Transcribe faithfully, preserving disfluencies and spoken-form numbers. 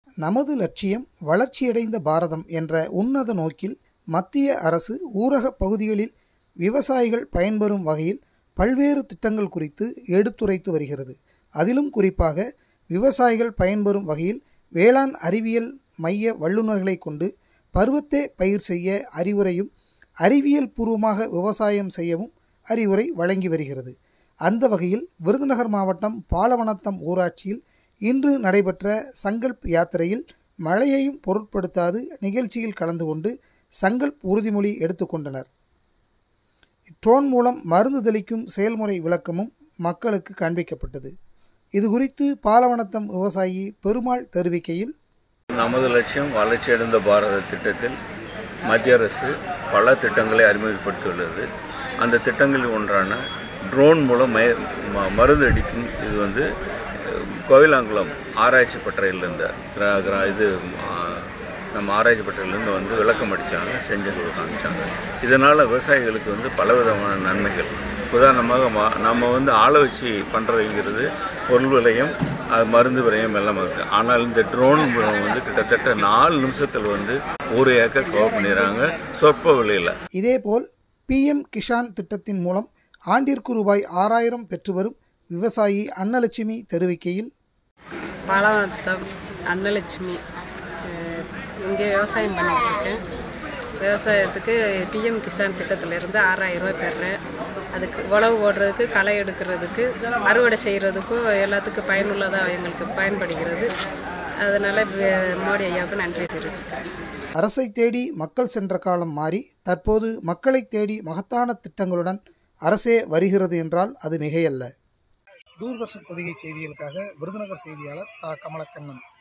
நமது லட்சியம் வளர்ச்சியடைந்த பாரதம் என்ற உன்னத நோக்கில் மத்திய அரசு ஊரக பகுதிகளில் விவசாயிகள் பயன்பெறும் வகையில் பல்வேறு திட்டங்கள் குறித்து எடுத்துரைத்து வருகிறது. அதிலும் குறிப்பாக விவசாயிகள் பயன்பெறும் வகையில் வேளாண் அறிவியல் மைய வல்லுநர்களை கொண்டு பருவத்தே பயிர் செய்ய அறிவுரையும் அறிவியல் பூர்வமாக விவசாயம் செய்யவும் அறிவுரை வழங்கி வருகிறது. அந்த வகையில் விருதுநகர் மாவட்டம் பாலவனத்தம் ஊராட்சியில் இன்று நடைபெற்ற சங்கல்ப் யாத்திரையில் மழையையும் பொருட்படுத்தாது நிகழ்ச்சியில் கலந்து கொண்டு சங்கல்ப் உறுதிமொழி எடுத்துக்கொண்டனர். ட்ரோன் மூலம் மருந்து தெளிக்கும் செயல்முறை விளக்கமும் மக்களுக்கு காண்பிக்கப்பட்டது. இது குறித்து பாலவனத்தம் விவசாயி பெருமாள் தெரிவிக்கையில், நமது லட்சியம் வளர்ச்சியடைந்த பாரத திட்டத்தில் மத்திய அரசு பல திட்டங்களை அறிமுகப்படுத்தியுள்ளது. அந்த திட்டங்களில் ஒன்றான ட்ரோன் மூலம் மருந்து அடிக்கும் இது வந்து கோவிலாங்குளம் ஆராய்ச்சி பட்டறையிலிருந்து இது நம்ம ஆராய்ச்சி பட்டறையிலேருந்து வந்து விளக்கம் அடித்தாங்க, செஞ்சு காமிச்சாங்க. இதனால் விவசாயிகளுக்கு வந்து பலவிதமான நன்மைகள். உதாரணமாக நம்ம வந்து ஆளை வச்சு பண்ணுறதுங்கிறது பொருள் விலையும் அது மருந்து விலையும் எல்லாம் இருக்குது. ஆனால் இந்த ட்ரோன் வந்து கிட்டத்தட்ட நாலு நிமிஷத்தில் வந்து ஒரு ஏக்கர் கவர் பண்ணிடுறாங்க சொற்ப விலையில். இதேபோல் பிஎம் கிஷான் திட்டத்தின் மூலம் ஆண்டிற்கு ரூபாய் ஆறாயிரம் பெற்று வரும் விவசாயி அன்னலட்சுமி தெரிவிக்கையில், பாலவனத்தம் அன்னலட்சுமி இங்கே விவசாயம் பண்ணிகிட்ருக்கேன். விவசாயத்துக்கு பிஎம் கிசான் திட்டத்திலேருந்து ஆறாயிரம் ரூபாய் பெறேன். அதுக்கு உழவு ஓடுறதுக்கு, களை எடுக்கிறதுக்கு, அறுவடை செய்கிறதுக்கும் எல்லாத்துக்கும் பயனுள்ளதாக எங்களுக்கு பயன்படுகிறது. அதனால் மோடி ஐயாவுக்கு நன்றி தெரிவிச்சுக்கிறேன். அரசை தேடி மக்கள் சென்ற காலம் மாறி தற்போது மக்களை தேடி மகத்தான திட்டங்களுடன் அரசே வருகிறது என்றால் அது மிகையல்ல. தூர்தர்ஷன் பொதிகை செய்திகளுக்காக விருதுநகர் செய்தியாளர் தா கமலக்கண்ணன்.